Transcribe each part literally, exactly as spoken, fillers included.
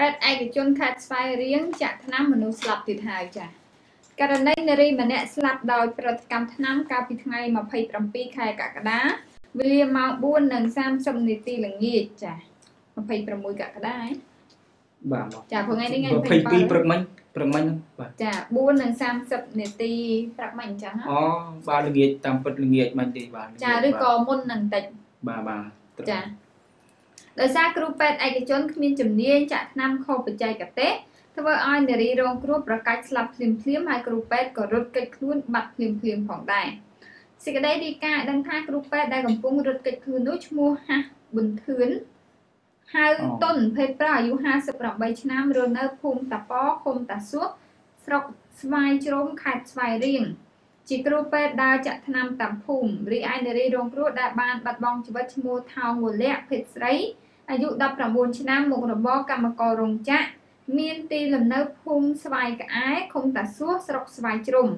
Pet ai chôn khát phai riêng chặt năm mình nuôi slap từ hai chả. Cái này nè ri mà nè slap đòi bật cầm năm cao bị ngày mà phải trầm pi khai cả cái đá. Vì mà buôn nâng sam sâm nị ti là nghề chả. Mà phải trầm mùi cả cái đá ấy. Bà chả vừa ngay đi ngay phải pi bật mình bật mình chả buôn nâng sam sâm nị ti bật mình chả hả? Ồ bà là nghề tầm bật là nghề mình đi bà. Chả đứa có môn nâng tịch. Bà bà. Chả. Đời xa group pet ai chôn miên chùm niên chặt năm khâu bật chạy cả tết. Thế với ai nè đi rong group ra cách slap phim phim hai group pet có rút cách luôn bật phim phim phòng đài. Sẽ cái đấy đi cả đăng thang group pet đang cầm cung rút cách luôn nút mua ha bình thường. Hai tuần phê pra yu hai sập rộng bảy năm rồi nơi phum tà pó khum tà suốt. Sọc svai trôm khát svai riêng. Chỉ group pet đã chặt năm tầm phum. Ri ai nè đi rong group đã ban bật bong cho vật mua thao ngồi lẹ phết sấy. Ai dụ đập ra buồn cho năm một rộng bó cầm cò rồng chạ. Miên ti làm nơi phum svai cả ái không tà suốt sọc svai trôm.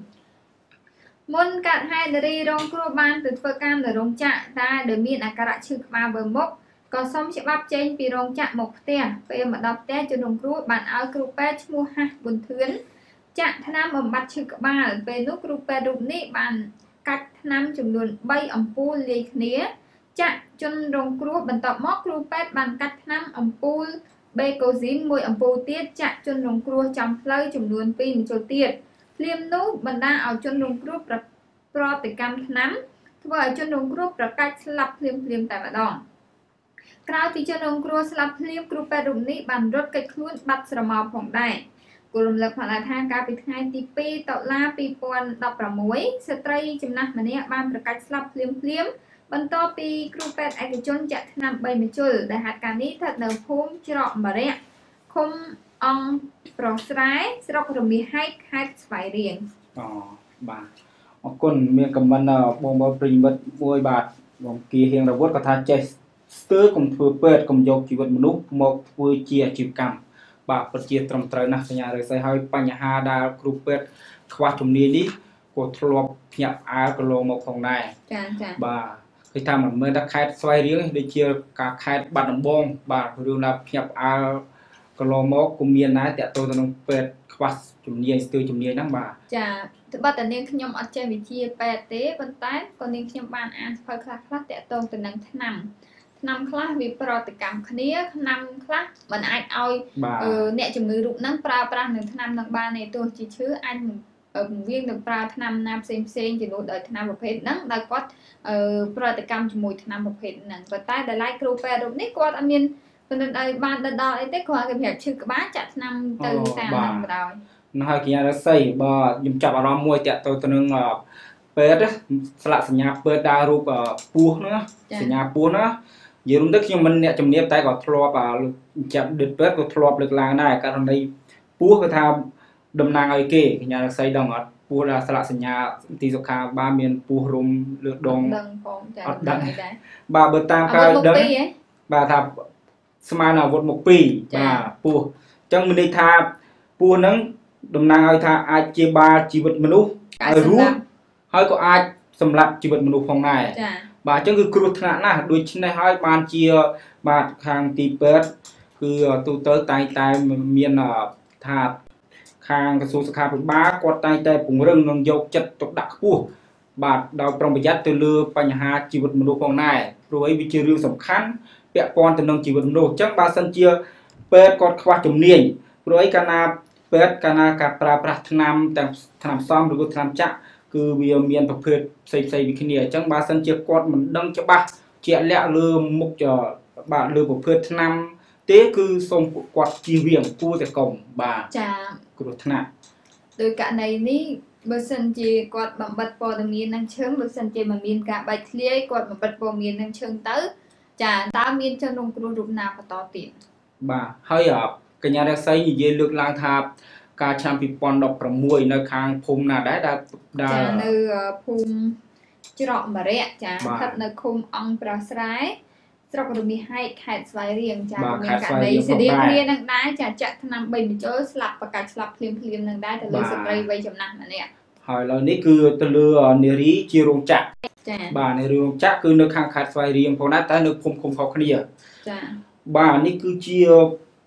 Môn cạn hai nè đi rong group ban từ phơ cam để rong chạ ta để miên à cả chữ ba bờ mốc. Còn xong sẽ bắp trên vì rong chạ một tè. Về mà đọc tè cho rong group bạn áo group pet mua ha buồn thướn. Chạ thằng nam ở mặt chữ cả ba về nút group pet rụng ní bạn cách năm chùm luôn bay ẩm pool lê khía. Chạ chân rong group bạn tập móc group pet bạn cách năm ẩm pool. Bê cầu dín mùi ẩm pool tiết chạ chân rong group trong play chùm luôn pin cho tiết. Liêm nút bạn đang ở chân rong group ra pro tỷ cam năm. Và chân rong group ra cách slap liêm liêm tại mặt đòn. Krau thì chân rong group slap liêm group pet rụng ní bạn rốt cách luôn bắt sờ màu phòng đài. Cô rùm lực hoặc là thang ca bị thang tí pi tạo la pi pon đọc ra muối. Sẽ trây chùm nạc mà nè ban ra cách slap liêm liêm. Bần to pi group pet ai cái chôn chặt nằm bay mà chul. Để hạt cả ní thật nở phôm trọ mà rẹ. Không ong pro sái. Sẽ đọc rùm bị hai hai phải riêng. Ồ bà. Con miệng cầm bắn bông bông bình bật môi bạt. Bông kỳ hiện ra vốt có thà chạy. Stơ cùng thua pet cùng dọc chỉ vật một lúc. Một vui chia chịu cầm. Bà bật chia trầm trời nè. Nhà rồi sẽ hơi bánh hà đa group pet. Khoa chùm ní đi. Cô thua nhập áo của lô một phòng này. Chà chà. Bà. Khi ta mà mới đã khai xoay riêng để chia cả khai bát đồng bông. Bà rưu là nhập áo của lô một cùng miền này. Tại tôi nông pet khoa chùm ní. Stơ chùm ní nắng bà. Chà. Thứ bắt đầu nên nhóm ở trên vị chia pet tế bên tay. Còn nên nhóm ban ăn phải khá khá tại tôi từ nâng thứ năm. Năm khá vì pro tự cảm khía năm khá mình ai oi nè chùm người rụng nâng pra pra nâng thứ năm nâng ba này tôi chỉ chứ anh ở viên được pra thứ năm nam xem xem chỉ nụ đời thứ năm một hết nâng đã có pro tự cảm chùm mùi thứ năm một hết nâng và tay đã like group pet rụng nít qua anh miên bên đây ban đã đo ấy tết qua cái việc chứ các bác chặt năm từ tàng nâng vào đòi nó hơi kia nó xây bà dùng chọc vào môi tẹt tôi tôi nâng pet á sạ sạ nhà pet đa rụp pua nữa sạ nhà pua nữa giờ lúc đó mình nè chồng niệm tay có thua vào chậm đứt bớt có thua được là này cả thằng đây pua cái thao đầm nàng ấy kì nhà xây đồng ở pua là sạ sạ nhà tí dọc hà ba miền pua rum lược đồng bà bờ tam cao đấng bà thà smart nào vượt một pi bà pua trong mình đi thà pua nắng đầm nàng ấy thà ai chia ba chỉ vật mình u ai rú hơi có ai sầm lặng chỉ vật mình u phòng này bà chẳng cứ cột thằng nào đôi chân này hai bàn chia bà hàng tì pet cứ tu tới tay tay miền ở thà hàng cái số sạc của ba quạt tay tay cùng rừng nông dầu chật tục đặc phu bà đào trong bây giờ từ lừa bánh hà chỉ vật một phòng này rồi ấy bị chia riêng sầm khăn bẹ con từ nông chỉ vật một chắc ba sân chia pet còn khoa chấm niên rồi ấy cana pet cana cà pra pra tham tam tham xong rồi tham chạ cứ bây miền tập phượt xây xây bị kia chẳng ba sân chia quạt mình đâm cho ba chuyện lẹ lừa mục cho bạn lừa một phượt năm tế cứ xong quạt chi viền cua tại cổng bà chà của thằng từ cả này ní bữa sân chia quạt bằng bật bò từ miền năng chớm bữa sân chia mà miền cả bạch lia quạt mà bật bò miền năng chớm tới chà ta miền cho nông cừu rụp nào và to tiền bà hơi ở cái nhà đã xây như vậy lược lang tháp cả trăm bị pon đọc ra mùi nơi khang phum nào đấy đã đã nơi phum trọ mà rẻ chả thật nơi khum ong pra sái trọ còn bị hai hạt xoài riêng chả mình cả đây sẽ đi kia năng đá chả chặt năm bình chỗ slap và cả slap phim phim năng đá từ lấy spray vây chấm nặng này hỏi là ní cứ từ lừa nề rí chia rong chặt bà nề rong chặt cứ nơi khang hạt xoài riêng phong nát tới nơi phum phum phao kia bà ní cứ chia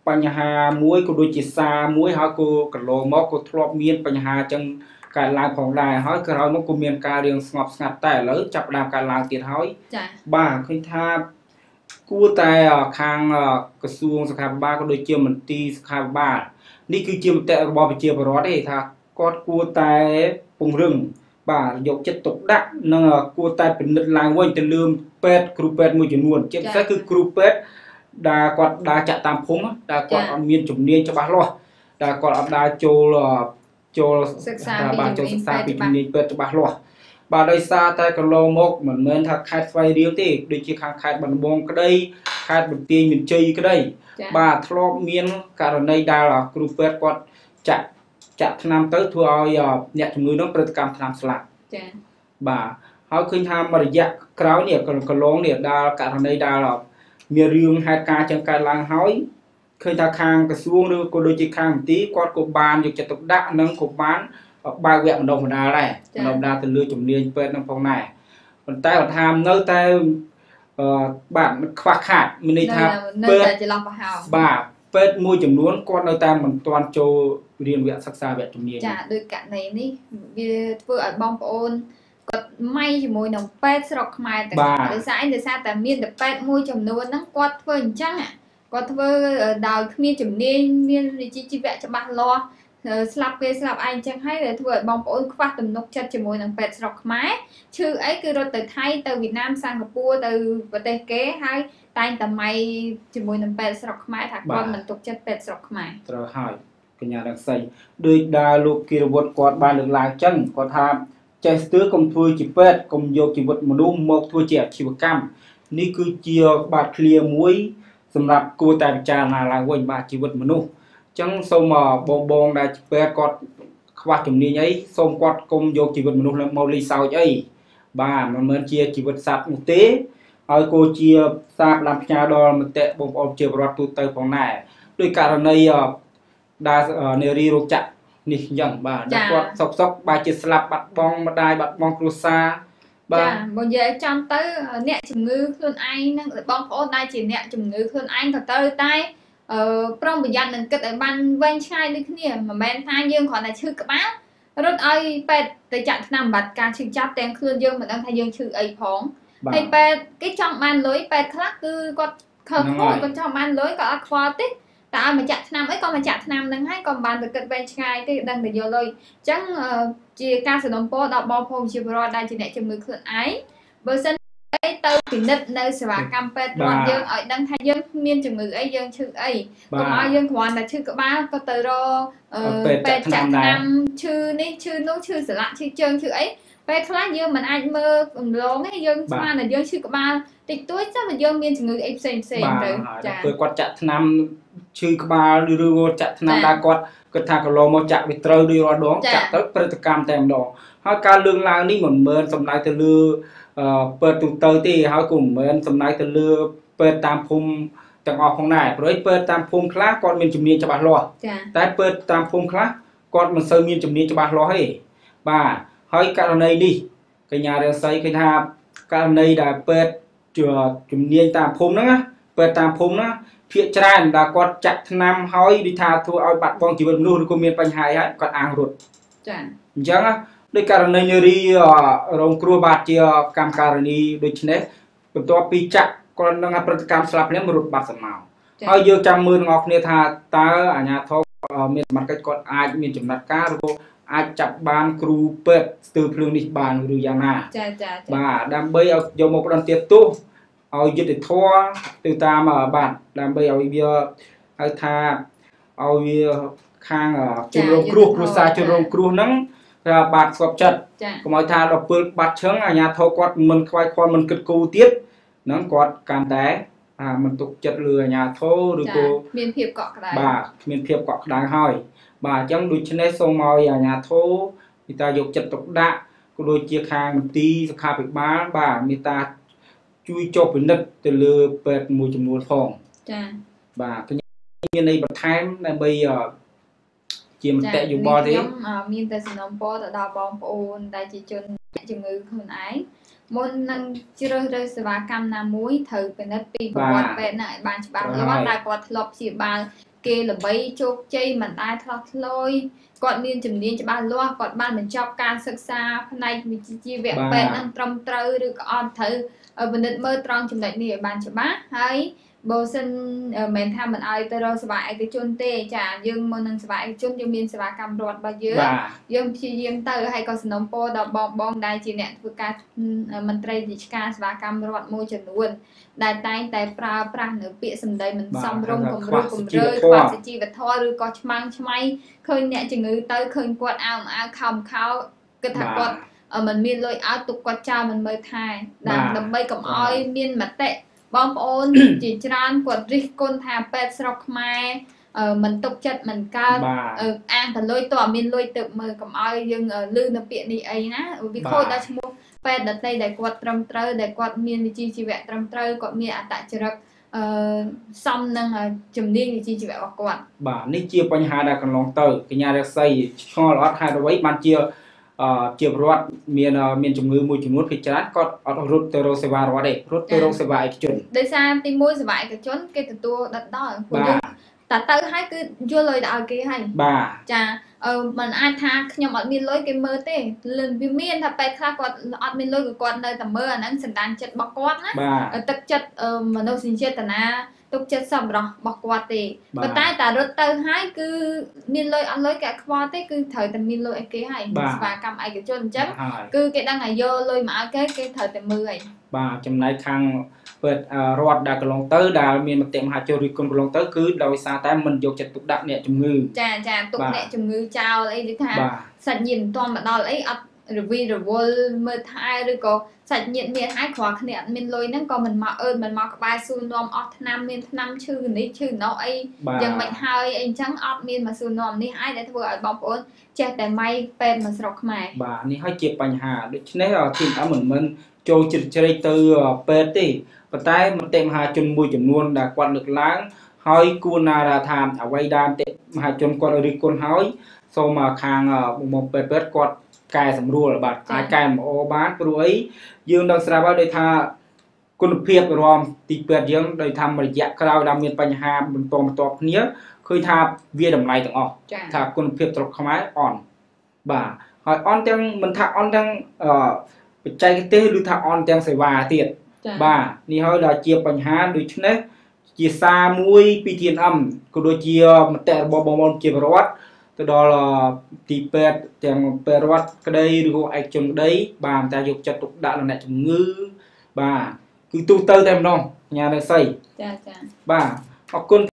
បញ្ហាមួយក៏ដូចជាសារមួយហើយក៏កន្លងមកក៏ធ្លាប់មានបញ្ហាចឹងកើតឡើងផងដែរហើយក្រោយមកក៏មានការរៀងស្ងប់ស្ងាត់តែឥឡូវចាប់ផ្ដើមកើតឡើងទៀតហើយចាបាទឃើញថាគួរតែខាងក្រសួងសុខាភិបាលក៏ដូចជាមន្ទីរសុខាភិបាលនេះគឺជាមតិរបស់ប្រជាពលរដ្ឋទេថាគាត់គួរតែពង្រឹងបាទយកចិត្តទុកដាក់និងគួរតែពិនិត្យឡើងវិញទៅលើពេទ្យគ្រូពេទ្យមួយចំនួនជាពិសេសគឺគ្រូពេទ្យដែលគាត់ដើរចាក់តាមភូមិដែលគាត់អត់មានជំនាញច្បាស់លាស់ដែលគាត់អត់ដើរចូលចូលសិក្សាបាទចូលសិក្សាពីជំនាញពេទ្យច្បាស់លាស់បាទដោយសារតែកន្លងមកមិនមែនថាខេត្តស្វាយរៀងទេដូចជាខាងខេត្តបាត់ដំបងក្តីខេត្តបន្ទាយមានជ័យក្តីបាទធ្លាប់មានករណីដែលគ្រូពេទ្យគាត់ចាក់ចាក់ថ្នាំទៅធ្វើឲ្យអ្នកជំងឺនោះប្រតិកម្មថ្នាំស្លាប់ចា៎បាទហើយឃើញថាមួយរយៈក្រោយនេះកន្លងនេះដែលករណីដែលមានរឿងហេតុការណ៍ចឹងកើតឡើងហើយឃើញថាខាងក្រសួងឬក៏ដូចជាខាងមន្ទីរគាត់ក៏បានយកចិត្តទុកដាក់និងក៏បានបើកវគ្គបណ្ដុះបណ្ដាលដែរបណ្ដុះបណ្ដាលទៅលើជំនាញពេទ្យនឹងផងដែរប៉ុន្តែគាត់ថានៅតែអឺបាទខ្វះខាតមានន័យថាពេទ្យចន្លោះប្រហោងបាទពេទ្យមួយចំនួនគាត់នៅតែមិនទាន់ចូលរៀនវគ្គសិក្សាវគ្គជំនាញចាដោយករណីនេះវាធ្វើឲ្យបងប្អូនគាត់ម៉ៃជាមួយនឹងពេទ្យស្រុកខ្មែរទាំងដោយសារអីដោយសារតែមានតែពេទ្យមួយចំនួនហ្នឹងគាត់ធ្វើអញ្ចឹងគាត់ធ្វើដោយគ្មានជំនាញមានវិជ្ជាជីវៈច្បាស់លាស់ស្លាប់គេស្លាប់ឯងចឹងហើយដែលធ្វើឲ្យបងប្អូនខ្វះទំនុកចិត្តជាមួយនឹងពេទ្យស្រុកខ្មែរឈឺអីគឺរត់ទៅថៃទៅវៀតណាមសិង្ហបុរីទៅប្រទេសគេហើយតែងតែម៉ៃជាមួយនឹងពេទ្យស្រុកខ្មែរថាគាត់មិនទុកចិត្តពេទ្យស្រុកខ្មែរត្រូវហើយកញ្ញារងសីដោយដែលលោកគិរវុឌ្ឍគាត់បានលើកឡើងចឹងគាត់ថាចេះស្ទើរកុំធ្វើជាពេទ្យកុំយកជីវិតមនុស្សមកធ្វើជាអាជីវកម្មនេះគឺជាបាទឃ្លាមួយសម្រាប់គួរតែពិចារណាឡើងវិញបាទជីវិតមនុស្សចឹងសូមបងបងដែលពេទ្យគាត់ខ្វះជំនាញអីសូមគាត់កុំយកជីវិតមនុស្សមកលីសោចអីបាទមិនមែនជាជីវិតសត្វនោះទេហើយក៏ជាសារផ្ដាំផ្ញើដល់មតិបងប្អូនជាប្រវត្តិទូទៅផងដែរដោយករណីដែលនារីរោគចាក់នេះអញ្ចឹងបាទគាត់សុកសុកបាទជាស្លាប់បាត់បង់ម្ដាយបាត់បង់គ្រួសារបាទបើនិយាយចំទៅអ្នកជំងឺខ្លួនឯងនឹងបងប្អូនដែលជាអ្នកជំងឺខ្លួនឯងក៏ត្រូវតែអឺប្រុងប្រយ័ត្ននឹងគិតឲ្យបានវែងឆ្ងាយដូចគ្នាមិនមែនថាយើងគ្រាន់តែឈឺក្បាលរត់ឲ្យពេទ្យទៅចាក់ថ្នាំបាត់ការឈឺចាប់ទាំងខ្លួនយើងមិនដឹងថាយើងឈឺអីផងហើយពេទ្យគេចង់បានលុយពេទ្យខ្លះគឺគាត់ខឹងខ្វល់គាត់ចង់បានលុយគាត់អត់ខ្វល់ទេតែឲ្យមកចាក់ថ្នាំអីក៏មកចាក់ថ្នាំនឹងហើយក៏មិនបានទៅគិតវែងឆ្ងាយទេដឹងតែយកលុយអញ្ចឹងជាការសំណូមពរដល់បងប្អូនជាពលរដ្ឋដែលជាអ្នកជំងឺខ្លួនឯងបើសិនទៅពិនិត្យនៅសេវាកម្មពេទ្យរដ្ឋយើងឲ្យដឹងថាយើងមានជំងឺអីយើងឈឺអីកុំឲ្យយើងគ្រាន់តែឈឺក្បាលក៏ទៅរកពេទ្យចាក់ថ្នាំឈឺនេះឈឺនោះឈឺសន្លាក់ឈឺជើងឈឺអីពេលខ្លះយើងមិនអាចមើលកំឡុងទេយើងស្មានតែយើងឈឺក្បាលតិចតួចចុះតែយើងមានជំងឺអីផ្សេងផ្សេងទៅចាពេលគាត់ចាក់ថ្នាំឈឺក្បាលឬឬចាក់ថ្នាំដែលគាត់គាត់ថាកន្លងមកចាក់វាត្រូវដូចរាល់ដងចាក់ទៅប្រតិកម្មតែម្ដងហើយការលើកឡើងនេះមិនមែនសំដៅទៅលើពេទ្យទូទៅទេហើយក៏មិនមែនសំដៅទៅលើពេទ្យតាមភូមិទាំងអស់ផងដែរព្រោះពេទ្យតាមភូមិខ្លះគាត់មានជំនាញច្បាស់លាស់តែពេទ្យតាមភូមិខ្លះគាត់មិនសូវមានជំនាញច្បាស់លាស់ទេបាទហើយករណីនេះកញ្ញារាសីឃើញថាករណីដែលពេទ្យជំនាញតាមភូមិហ្នឹងណាពេទ្យតាមភូមិណាភាគច្រើនដែលគាត់ចាក់ថ្នាំហើយដូចថាធ្វើឲ្យបាត់បង់ជីវិតមនុស្សឬក៏មានបញ្ហាហើយគាត់អាងរត់ចាអញ្ចឹងដោយករណីនារីរងគ្រោះបាទជាកម្មការនីដូចនេះបន្ទាប់ពីចាក់គាត់នឹងប្រតិកម្មស្លាប់នេះរត់បាត់សម្មកហើយយើងចាំមើលទាំងអស់គ្នាថាតើអាជ្ញាធរមានសមត្ថកិច្ចគាត់អាចមានចំណាត់ការឬក៏អាចចាប់បានគ្រូពេទ្យស្ទើរភ្លើងនេះបានឬយ៉ាងណាចាចាបាទដើម្បីឲ្យយកមកផ្ដន្ទាទោសឲ្យយុត្តិធម៌ទៅតាមបាទដើម្បីឲ្យវាហៅថាឲ្យវាខាងជនរងគ្រោះគ្រួសារជនរងគ្រោះហ្នឹងបាទស្គប់ចិត្តកុំឲ្យថាដល់ពេលបាត់ឈឹងអាជ្ញាធរគាត់មិនខ្វាយខ្វល់មិនគិតគូរទៀតហ្នឹងគាត់កាន់តែអាមិនទុកចិត្តលើអាជ្ញាធរឬក៏មានភាពកក់ក្ដៅបាទមានភាពកក់ក្ដៅហើយបាទអញ្ចឹងដូច្នេះសូមឲ្យអាជ្ញាធរមេត្តាយកចិត្តទុកដាក់ក៏ដូចជាខាងមន្ទីរសុខាភិបាលបាទមេត្តាជួយចុះពិនិត្យទៅលើពេទ្យមួយចំនួនផងចាបាទខ្ញុំមានន័យបន្ថែមដើម្បីជាមតិយោបល់ទេខ្ញុំមានតែសំណូមពរទៅដល់បងប្អូនដែលជាជនជំងឺខ្លួនឯងមុននឹងជ្រើសរើសសេវាកម្មណាមួយត្រូវពិនិត្យពីប្រវត្តិពេទ្យណាឲ្យបានច្បាស់លាស់ដែលគាត់ធ្លាប់ព្យាបាលគេល្បីជោគជ័យមិនដែលថ្លោះថ្លោយគាត់មានជំនាញច្បាស់លាស់គាត់បានបញ្ចប់ការសិក្សាផ្នែកវិជ្ជាជីវៈពេទ្យនឹងត្រឹមត្រូវឬក៏អត់ត្រូវបណ្ឌិតមើលត្រង់ចំណុចនេះឲ្យបានច្បាស់ហើយបើសិនមិនថាមិនឲ្យទៅរកសេវាឯកជនទេចាយើងមកនឹងសេវាឯកជនយើងមានសេវាកម្មរដ្ឋរបស់យើងយើងព្យាយាមទៅហើយក៏សំណូមពរដល់បងបងដែលជាអ្នកធ្វើការមន្ត្រីរាជការសេវាកម្មរដ្ឋមួយចំនួនដែលតែងតែប្រើប្រាស់នៅពាក្យសម្ដីមិនសមរម្យគំរូគំរើខ្វះសុជីវធម៌ឬក៏ឆ្មាំងឆ្មៃឃើញអ្នកជំងឺទៅឃើញគាត់អោមអៅខំខោគិតថាគាត់មិនមានលុយឲ្យទុកគាត់ចោលមិនមើលថែដើម្បីកុំឲ្យមានមតិបងប្អូនជាច្រើនគាត់រិះគន់ថាពេទ្យស្រុកខ្មែរមិនទុកចិត្តមិនកើតអាងតលុយតើមានលុយទៅមើលកុំឲ្យយើងលឺនៅពាក្យនេះអីណាវាខូចដល់ឈ្មោះពេទ្យដតីដែលគាត់ត្រឹមត្រូវដែលគាត់មានវិជ្ជាជីវៈត្រឹមត្រូវគាត់មានអត្តចរិតអឺសមនឹងជំនាញវិជ្ជាជីវៈរបស់គាត់បាទនេះជាបញ្ហាដែលកន្លងទៅកញ្ញារស្មីឆ្ងល់អត់ហេតុអ្វីបានជាអឺជារដ្ឋមានមានជំងឺមួយចំនួនភាគច្រើនគាត់អត់រត់ទៅរកសេវារដ្ឋទេរត់ទៅរកសេវាឯកជនដោយសារទីមួយសេវាឯកជនគេទទួលដិតដល់ពួកយើងតែទៅហើយគឺយល់លុយដល់គេហើយបាទចាអឺมันអាចថាខ្ញុំអត់មានលុយគេមើលទេវាមានថាពេទ្យខ្លះគាត់អត់មានលុយក៏គាត់នៅតែមើលអាហ្នឹងសន្តានចិត្តរបស់គាត់ណាទឹកចិត្តមនោសញ្ចេតនាទុកចិត្តសប្បុរសរបស់គាត់ទេប៉ុន្តែតែរត់ទៅហើយគឺមានលុយអត់លុយគេខ្វល់ទេគឺត្រូវតែមានលុយឲ្យគេហើយសេវាកម្មឯកជនអញ្ចឹងគឺគេដឹងថាយកលុយមកឲ្យគេគេត្រូវតែមើលហើយបាទចំណែកខាងពេទ្យរដ្ឋដែលកន្លងទៅដែលមានមតិមហាជនរិះគន់កន្លងទៅគឺដោយសារតែមិនយកចិត្តទុកដាក់អ្នកជំងឺចាចាទុកអ្នកជំងឺចោលអីដូចថាសាច់ញាតិមិនទាន់មកដល់អីអត់រវីរវល់មើលថែឬក៏សាច់ញាតិមានហើយគ្រាន់គ្នាអត់មានលុយហ្នឹងក៏មិនមកអឺមិនមកក្បែរសួរនាំអស់ឆ្នាំមានឆ្នាំឈឺនេះឈឺនោះអីយ៉ាងមិនហើយអីអញ្ចឹងអត់មានមកសួរនាំនេះហើយដែលធ្វើឲ្យបងប្អូនចេះតែម៉ៃពេទ្យមកស្រុកខ្មែរបាទនេះហើយជាបញ្ហាដូច្នេះទីមអមិនមិនចូលជ្រិតជ្រែកទៅពេទ្យទេប៉ុន្តែមតិមហាជនមួយចំនួនដែលគាត់លើកឡើងហើយគួរណាថាអ្វីដែលមតិមហាជនគាត់រិះគន់ហើយសូមខាងបងពេទ្យពេទ្យគាត់កែសម្រួលបាទអាចកែម្អបានព្រោះអីយើងដឹងស្រាប់ហើយដោយថាគុណភាពរំទីពេទ្យយើងដោយថារយៈក្រោយដែលមានបញ្ហាបន្តបន្តគ្នាឃើញថាវាតម្លៃទាំងអស់ថាគុណភាពស្រុកខ្មែរអន់បាទហើយអន់ទាំងមិនថាអន់ទាំងបច្ចេកទេសឬថាអន់ទាំងសេវាទៀតបាទនេះហើយដែលជាបញ្ហាដូច្នេះជាសារមួយពី ที เอ็น เอ็ม ក៏ដូចជាមតិរបស់បងប្អូនជារដ្ឋទៅដល់ទីពេទ្យទាំងពេទ្យរដ្ឋក្តីឬក៏ឯកជនក្តីបាទតែយកចិត្តទុកដាក់ដល់អ្នកជំងឺបាទគឺទូទៅតែម្ដងញ៉ាំរស្មីចាចាបាទអរគុណ